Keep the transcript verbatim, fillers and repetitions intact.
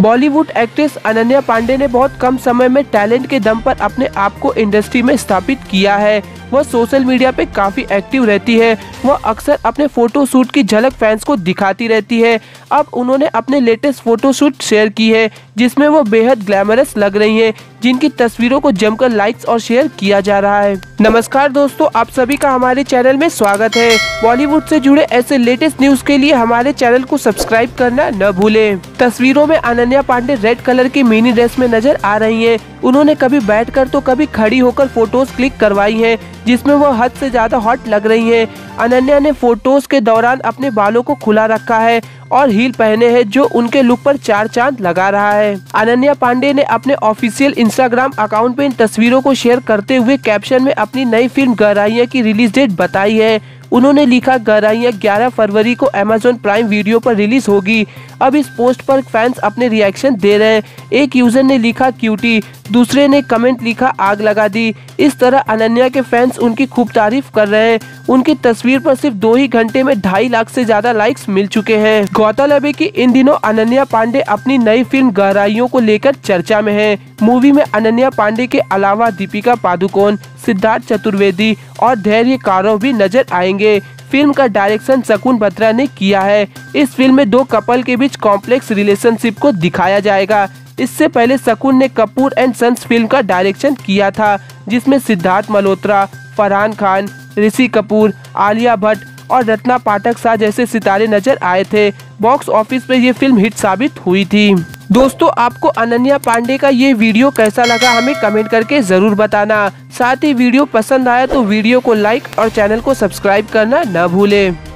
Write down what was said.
Bollywood actress Ananya Pandey ने बहुत कम समय में टैलेंट के दम पर अपने आप को इंडस्ट्री में स्थापित किया है। वह सोशल मीडिया पे काफी एक्टिव रहती है। वह अक्सर अपने फोटो शूट की झलक फैंस को दिखाती रहती है। अब उन्होंने अपने लेटेस्ट फोटो शूट शेयर की है जिसमें वो बेहद ग्लैमरस लग रही हैं, जिनकी तस्वीरों को जमकर लाइक्स और शेयर किया जा रहा है। नमस्कार दोस्तों, आप सभी का हमारे चैनल में स्वागत है। बॉलीवुड से जुड़े ऐसे लेटेस्ट न्यूज के लिए हमारे चैनल को सब्सक्राइब करना न भूलें। तस्वीरों में अनन्या पांडे रेड कलर की मिनी ड्रेस में नजर आ रही हैं। उन्होंने कभी बैठकर तो कभी खड़ी होकर फोटोज क्लिक करवाई हैं, जिसमें वह हद से ज्यादा हॉट लग रही हैं। अनन्या ने फोटोज के दौरान अपने बालों को खुला रखा है और हील पहने हैं, जो उनके लुक पर चार चांद लगा रहा है। अनन्या पांडे ने अपने ऑफिशियल इंस्टाग्राम अकाउंट पे इन तस्वीरों को शेयर करते हुए कैप्शन में अपनी नई फिल्म गहराइयां की रिलीज डेट बताई है। उन्होंने लिखा, गहराइयां ग्यारह फरवरी को अमेज़न प्राइम वीडियो पर रिलीज होगी। अब इस पोस्ट पर फैंस अपने रिएक्शन दे रहे हैं। एक यूजर ने लिखा क्यूटी, दूसरे ने कमेंट लिखा आग लगा दी। इस तरह अनन्या के फैंस उनकी खूब तारीफ कर रहे हैं। उनकी तस्वीर पर सिर्फ दो ही घंटे में ढाई लाख से ज्यादा लाइक्स मिल चुके हैं। गौरतलब है कि इन दिनों अनन्या पांडे अपनी नई फिल्म गहराइयों को लेकर चर्चा में है। मूवी में अनन्या पांडे के अलावा दीपिका पादुकोण, सिद्धार्थ चतुर्वेदी और धैर्य कारव भी नजर आएंगे। फिल्म का डायरेक्शन शकुन बत्रा ने किया है। इस फिल्म में दो कपल के बीच कॉम्प्लेक्स रिलेशनशिप को दिखाया जाएगा। इससे पहले शकुन ने कपूर एंड सन्स फिल्म का डायरेक्शन किया था, जिसमें सिद्धार्थ मल्होत्रा, फरहान खान, ऋषि कपूर, आलिया भट्ट और रत्ना पाठक शाह जैसे सितारे नजर आए थे। बॉक्स ऑफिस पे ये फिल्म हिट साबित हुई थी। दोस्तों, आपको अनन्या पांडे का ये वीडियो कैसा लगा हमें कमेंट करके जरूर बताना। साथ ही वीडियो पसंद आया तो वीडियो को लाइक और चैनल को सब्सक्राइब करना न भूलें।